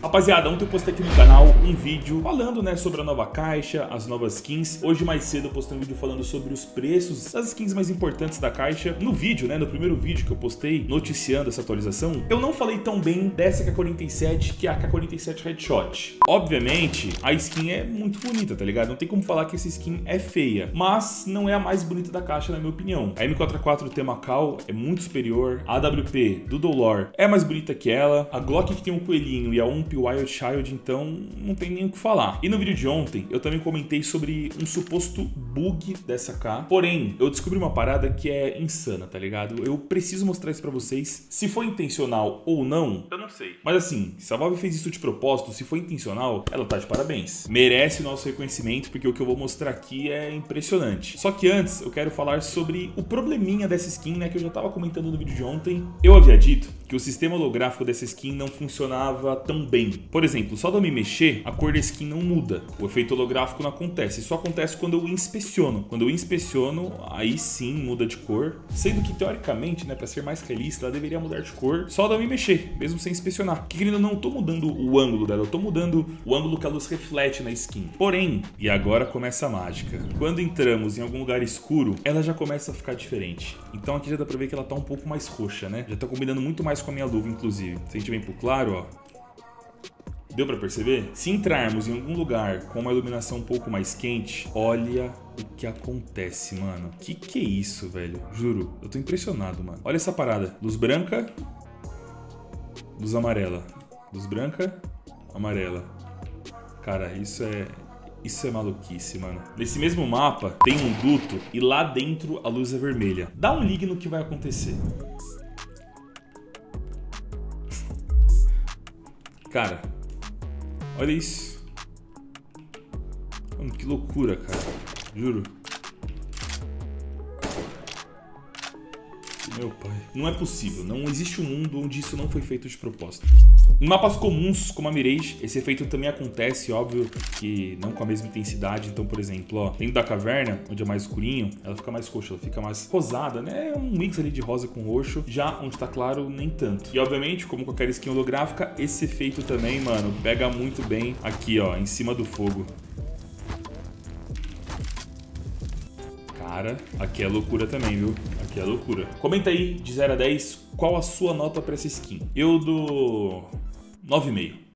Rapaziada, ontem eu postei aqui no canal um vídeo falando, né, sobre a nova caixa, as novas skins. Hoje mais cedo eu postei um vídeo falando sobre os preços das skins mais importantes da caixa. No vídeo, né, no primeiro vídeo que eu postei noticiando essa atualização, eu não falei tão bem dessa K47, que é a K47 Headshot. Obviamente, a skin é muito bonita, tá ligado? Não tem como falar que essa skin é feia, mas não é a mais bonita da caixa, na minha opinião. A M4A4 Temakal é muito superior, a AWP do Dolor é mais bonita que ela, a Glock que tem um coelhinho e a UMP Wild Child, então não tem nem o que falar. E no vídeo de ontem, eu também comentei sobre um suposto bug dessa K, porém, eu descobri uma parada que é insana, tá ligado? Eu preciso mostrar isso pra vocês. Se foi intencional ou não, eu não sei. Mas assim, se a Valve fez isso de propósito, se foi intencional, ela tá de parabéns. Merece o nosso reconhecimento, porque o que eu vou mostrar aqui é impressionante. Só que antes, eu quero falar sobre o probleminha dessa skin, né, que eu já tava comentando no vídeo de ontem. Eu havia dito que o sistema holográfico dessa skin não funcionava tão bem. Por exemplo, só de eu me mexer, a cor da skin não muda. O efeito holográfico não acontece. Só acontece quando eu inspeciono. Quando eu inspeciono, aí sim muda de cor. Sendo que, teoricamente, né, pra ser mais realista, ela deveria mudar de cor só de eu me mexer, mesmo sem inspecionar. Porque, querendo, eu não tô mudando o ângulo dela, eu tô mudando o ângulo que a luz reflete na skin. Porém, e agora começa a mágica. Quando entramos em algum lugar escuro, ela já começa a ficar diferente. Então aqui já dá pra ver que ela tá um pouco mais roxa, né? Já tá combinando muito mais com a minha luva, inclusive. Se a gente vem pro claro, ó. Deu pra perceber? Se entrarmos em algum lugar com uma iluminação um pouco mais quente, olha o que acontece, mano. Que é isso, velho? Juro, eu tô impressionado, mano. Olha essa parada. Luz branca, luz amarela. Luz branca, amarela. Cara, isso é maluquice, mano. Nesse mesmo mapa tem um duto e lá dentro a luz é vermelha. Dá um ligue no que vai acontecer. Cara, olha isso. Mano, que loucura, cara. Juro. Meu pai. Não é possível. Não existe um mundo onde isso não foi feito de propósito. Em mapas comuns, como a Mirage, esse efeito também acontece, óbvio que não com a mesma intensidade. Então, por exemplo, ó, dentro da caverna, onde é mais escurinho, ela fica mais roxa, ela fica mais rosada, né? É um mix ali de rosa com roxo. Já onde tá claro, nem tanto. E, obviamente, como qualquer skin holográfica, esse efeito também, mano, pega muito bem aqui, ó, em cima do fogo. Cara, aqui é loucura também, viu? Aqui é loucura. Comenta aí, de 0 a 10, qual a sua nota pra essa skin. Eu dou 9,5.